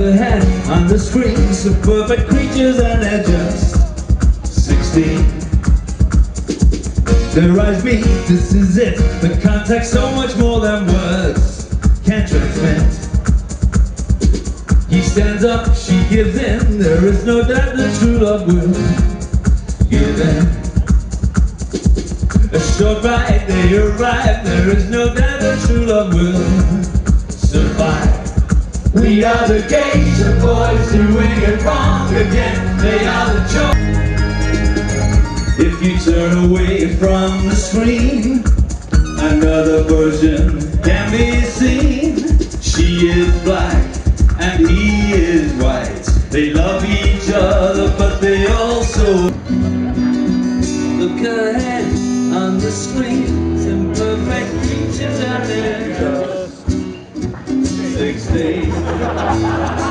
ahead on the screen, some perfect creatures and they're just 16. Their eyes meet, this is it. The context so much more than words can transmit. He stands up, she gives in. There is no doubt that true love will give in. A short ride, they arrive. There is no doubt that true love will survive. We are the Geisha boys doing it wrong again. They are the choice. If you turn away from the screen, another version can be seen. She is black and he is white. They love each other but they also look ahead on the screen. Some perfect creatures out there, 16.